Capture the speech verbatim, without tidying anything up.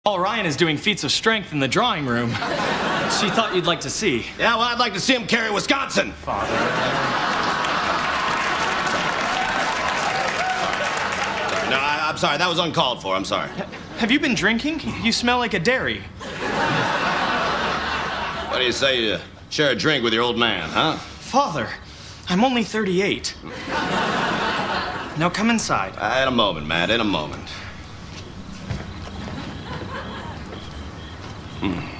Paul Ryan is doing feats of strength in the drawing room. She thought you'd like to see. Yeah, well, I'd like to see him carry Wisconsin. Father. No, I, I'm sorry. That was uncalled for. I'm sorry. Have you been drinking? You smell like a dairy. What do you say you share a drink with your old man, huh? Father, I'm only thirty-eight. Now come inside. Uh, in a moment, Matt. In a moment. Hmm.